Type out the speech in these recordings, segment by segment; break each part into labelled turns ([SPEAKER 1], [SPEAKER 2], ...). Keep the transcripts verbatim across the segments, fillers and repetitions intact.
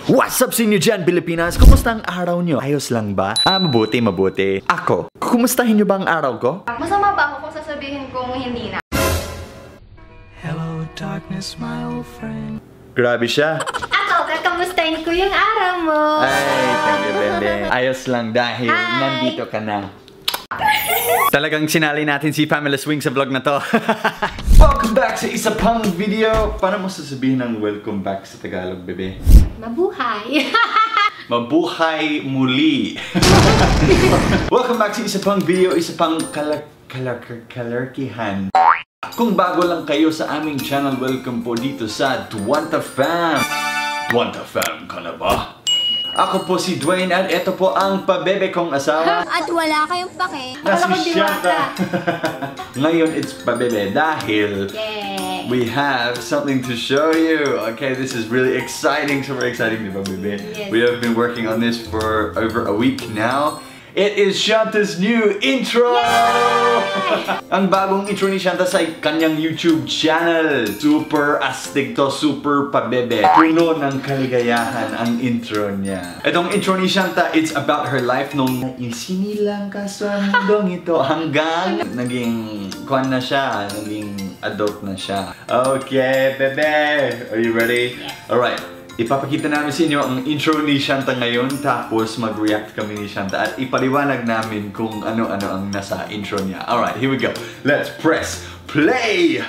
[SPEAKER 1] What's up sa inyo dyan, Pilipinas? Kumusta ang araw nyo? Ayos lang ba? Ah, mabuti, mabuti. Ako, kumustahin nyo ba ang araw ko?
[SPEAKER 2] Masama ba ako kung sasabihin kong hindi na?
[SPEAKER 3] Hello, darkness, my old friend.
[SPEAKER 1] Grabe siya.
[SPEAKER 2] Ako, kakamustahin ko yung araw mo.
[SPEAKER 1] Ay, thank you, bebe. Ayos lang dahil
[SPEAKER 2] Hi.
[SPEAKER 1] nandito ka na. Talagang sinali natin si Pamela Swing sa vlog na to. Welcome back sa isa pang video. Paano mo sasabihin ng welcome back sa Tagalog, bebe?
[SPEAKER 2] Mabuhay.
[SPEAKER 1] Mabuhay muli. Welcome back sa isa pang video, isa pang kalar kalar kalarkihan. Kung bago lang kayo sa aming channel, welcome po dito sa Dwaine Fam. Dwaine Fam ka na ba? Ako po si Dwaine at ito po ang pabebe kong asawa.
[SPEAKER 2] At wala kayong pake.
[SPEAKER 1] Na si Shanta. Ngayon it's pabebe dahil
[SPEAKER 2] Yay.
[SPEAKER 1] we have something to show you. Okay, this is really exciting, super exciting, di ba, bebe?
[SPEAKER 2] Yes.
[SPEAKER 1] We have been working on this for over a week now. It is Shanta's new intro! Ang bagong intro ni Shanta sa kanyang YouTube channel. Super astig to, super pabebe. Puno ng kaligayahan ang intro niya. Itong intro ni Shanta, it's about her life nung isinilang ka sa mundong ito hanggang naging kwan na siya, naging adult na siya. Okay, bebe! Are you ready? Alright. Ipapakita namin sa inyo ang intro ni Shanta ngayon, tapos mag-react kami ni Shanta at ipaliwanag namin kung ano-ano ang nasa intro niya. Alright, here we go. Let's press play!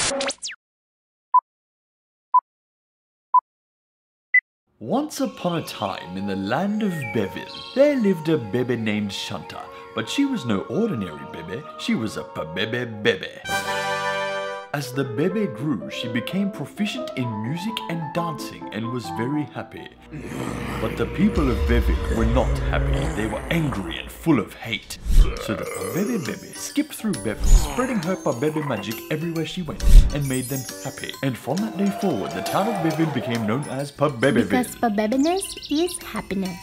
[SPEAKER 1] Once upon a time in the land of Beville, there lived a bebe named Shanta. But she was no ordinary bebe, she was a pabebe bebe. As the bebe grew, she became proficient in music and dancing and was very happy. But the people of Beville were not happy. They were angry and full of hate. So the Pabebe bebe skipped through Beville, spreading her Pabebe magic everywhere she went and made them happy. And from that day forward, the town of Beville became known as Pabebeville.
[SPEAKER 2] Because pabebiness is happiness.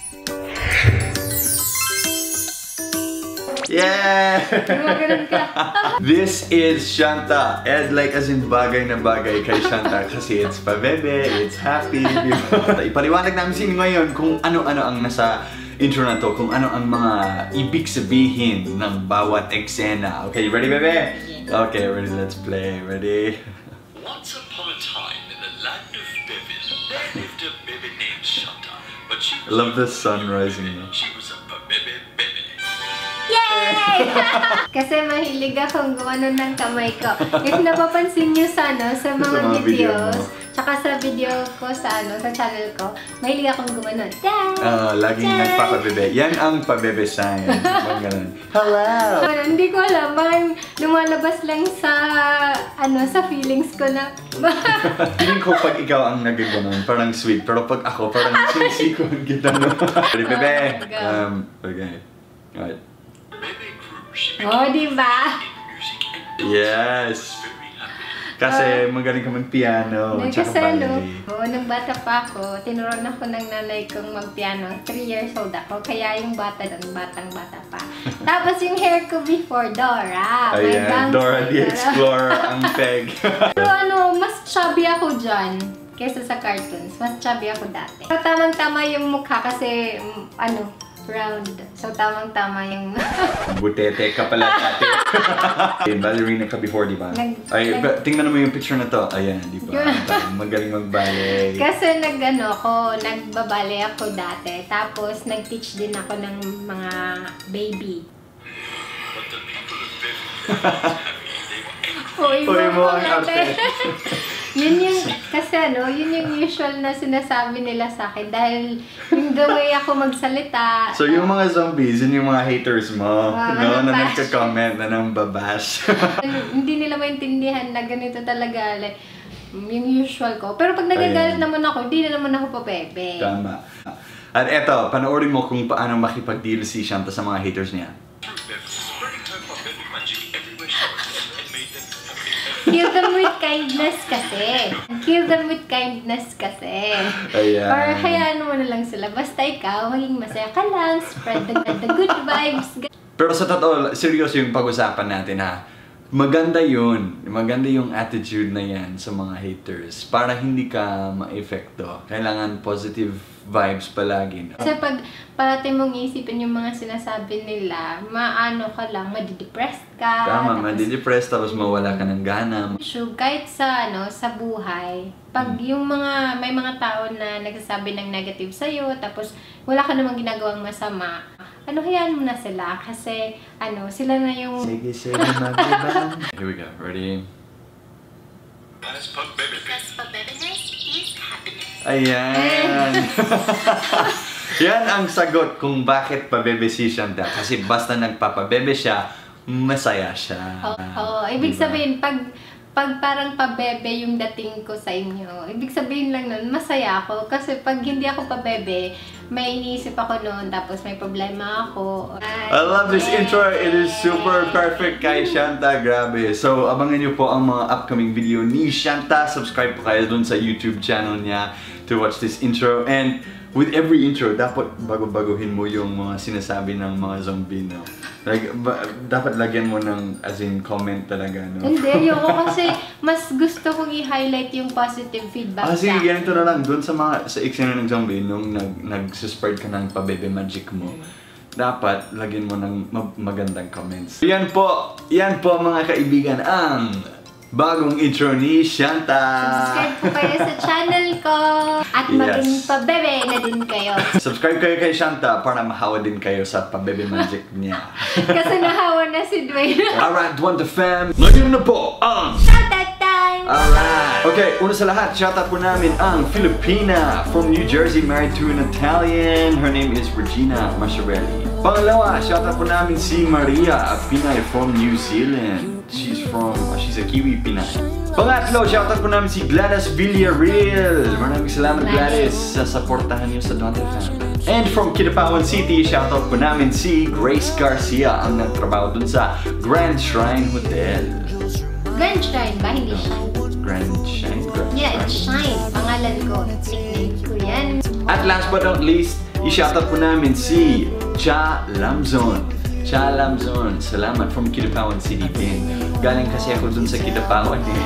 [SPEAKER 1] Yeah! This is Shanta. And like as in bagay na bagay kay Shanta kasi it's pabebe, it's happy. Ipaliwanag namin sa inyo ngayon kung ano-ano ang nasa intro na to, kung ano ang mga ibig sabihin ng bawat eksena. Okay, ready, bebe? Okay, ready, let's play. Ready? Once upon a time in the land of Beville, there lived a bebe named Shanta. But she I love the sun rising. She was a pabebe bebe.
[SPEAKER 2] Yay! Kasi mahilig akong gumano ng kamay ko. If napapansin nyo sa, ano, sa mga,
[SPEAKER 1] sa mga
[SPEAKER 2] videos,
[SPEAKER 1] video
[SPEAKER 2] tsaka sa video ko sa, ano, sa channel ko, mahilig akong gumano.
[SPEAKER 1] Uh, laging nagpapabebe. Yan ang pabebe sign. Hello!
[SPEAKER 2] Ano, hindi ko alam. Parang lumalabas lang sa, ano, sa feelings ko na.
[SPEAKER 1] Feeling ko pag ikaw ang nagaganon, parang sweet. Pero pag ako, parang sisikon kita, no? Ready, bebe? Um, okay. Alright.
[SPEAKER 2] Oh, diba?
[SPEAKER 1] Yes! Kasi magaling ka mag-piano, tsaka ballet.
[SPEAKER 2] Oo, nung bata pa ako, tinuruan ako ng nanay kong mag-piano. three years old ako, kaya yung bata doon, batang-bata pa. Tapos yung hair ko before, Dora.
[SPEAKER 1] Ayan, Dora the Explorer ang peg.
[SPEAKER 2] Pero ano, mas chubby ako dyan kaysa sa cartoons. Mas chubby ako dati. Pero tamang-tama yung mukha kasi, ano, round. So, tamang-tama yung...
[SPEAKER 1] Butete ka pala dati. Ballerina ka before, di ba? Ay, tingnan mo yung picture na to. Ayan, di ba? Magaling mag-ballet.
[SPEAKER 2] Kasi nag-ano ako, nagbabale ako dati. Tapos, nag-teach din ako ng mga baby. Uy, mo ang arte. Yun yung, kasi ano, yun yung usual na sinasabi nila sa akin dahil yung the way ako magsalita.
[SPEAKER 1] So yung mga zombies, yun yung mga haters mo,
[SPEAKER 2] uh,
[SPEAKER 1] no? Na nagka-comment na nang babash.
[SPEAKER 2] Hindi nila maintindihan na ganito talaga, like, yung usual ko. Pero pag nagagalit Ayan. naman ako, hindi na naman ako papebe.
[SPEAKER 1] Tama. At eto, panoorin mo kung paano makipag-deal si Shanta sa mga haters niya.
[SPEAKER 2] Kill them with kindness kasi. Kill them with kindness kasi.
[SPEAKER 1] Ayan.
[SPEAKER 2] Or hayaan mo na lang sila. Basta ikaw, maging masaya ka lang. Spread the, the good vibes.
[SPEAKER 1] Pero sa totoo, seryoso yung pag-usapan natin, ha? Maganda yun. Maganda yung attitude na yan sa mga haters. Para hindi ka ma-epekto. Kailangan positive vibes palagi.
[SPEAKER 2] Kasi pag parating mong isipin yung mga sinasabi nila, maano ka lang, madidepressed ka.
[SPEAKER 1] Tama, madidepressed tapos mawala ka ng gana.
[SPEAKER 2] So, kahit sa, ano, sa buhay, pag yung mga, may mga tao na nagsasabi ng negative sa'yo, tapos wala ka namang ginagawang masama, ano, hayaan mo na sila. Kasi, ano, sila na yung...
[SPEAKER 1] Sige, sige, mag-ibang. Here we go. Ready?
[SPEAKER 4] Because Pabebe is happiness.
[SPEAKER 1] Ayan! Yan ang sagot kung bakit pabebe si Shanta. Kasi basta nagpapabebe siya, masaya siya.
[SPEAKER 2] Oo, oh, oh. Ibig
[SPEAKER 1] Diba?
[SPEAKER 2] sabihin, pag, pag parang pabebe yung dating ko sa inyo, ibig sabihin lang nun, masaya ako. Kasi pag hindi ako pabebe, may iniisip ako noon, tapos may problema ako.
[SPEAKER 1] I love this intro. It is super perfect kay Shanta. Grabe. So, abangan nyo po ang mga upcoming video ni Shanta. Subscribe po kayo dun sa YouTube channel niya to watch this intro. And with every intro, dapat bago-baguhin mo yung mga sinasabi ng mga zombie, no? Like, ba dapat lagyan mo ng, as in, comment talaga, no?
[SPEAKER 2] Hindi, ayoko kasi mas gusto kong i-highlight yung positive feedback.
[SPEAKER 1] Ah, sige, ganito na lang. Doon sa mga, sa eksena ng zombie, nung nag, nag-spread ka ng pabebe magic mo, dapat lagyan mo ng mag magandang comments. Yan po, yan po mga kaibigan, ang bagong intro ni Shanta.
[SPEAKER 2] Subscribe po kayo sa channel ko. At maging
[SPEAKER 1] Yes.
[SPEAKER 2] pabebe na din kayo.
[SPEAKER 1] Subscribe kayo kay Shanta para mahawa din kayo sa pabebe magic niya.
[SPEAKER 2] Kasi nahawa na si Dwaine.
[SPEAKER 1] Alright, Dwaine the fam. Ngayon na po ang
[SPEAKER 2] Shoutout time!
[SPEAKER 1] Alright! Okay, una sa lahat, shoutout po namin ang Filipina from New Jersey, married to an Italian. Her name is Regina Masciarelli. Pangalawa, shoutout po namin si Maria, a Pinay from New Zealand. She's from, uh, she's a Kiwi Pinay. Pangatlo, shoutout po namin si Gladys Villarreal. Maraming salamat Gladys sa supportahan niyo sa Dwaine fam. And from Kidapawan City, shoutout po namin si Grace Garcia, ang nagtrabaho dun sa Grand Shrine Hotel.
[SPEAKER 2] Grand Shrine ba? Hindi Shine.
[SPEAKER 1] Grand Shrine? Grand
[SPEAKER 2] Yeah, it's Shine. Pangalan ko. Nickname ko yan.
[SPEAKER 1] At last but not least, i-shoutout po namin si Cha Lamzon. Cha Lamzon, salamat from Kidapawan City din. Galing kasi ako dun sa Kidapawan din.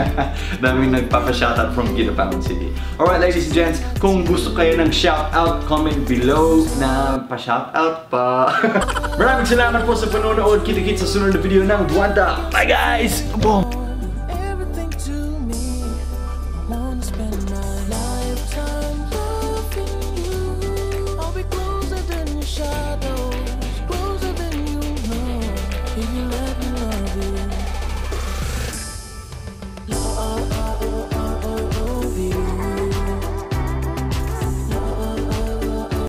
[SPEAKER 1] Daming nagpapa-shoutout from Kidapawan City. Alright ladies and gents, kung gusto kayo ng shoutout, comment below na pa-shoutout pa. Maraming salamat po sa panonood. Kita-kits sa sunod na video ng Dwaine. Bye guys! Boom!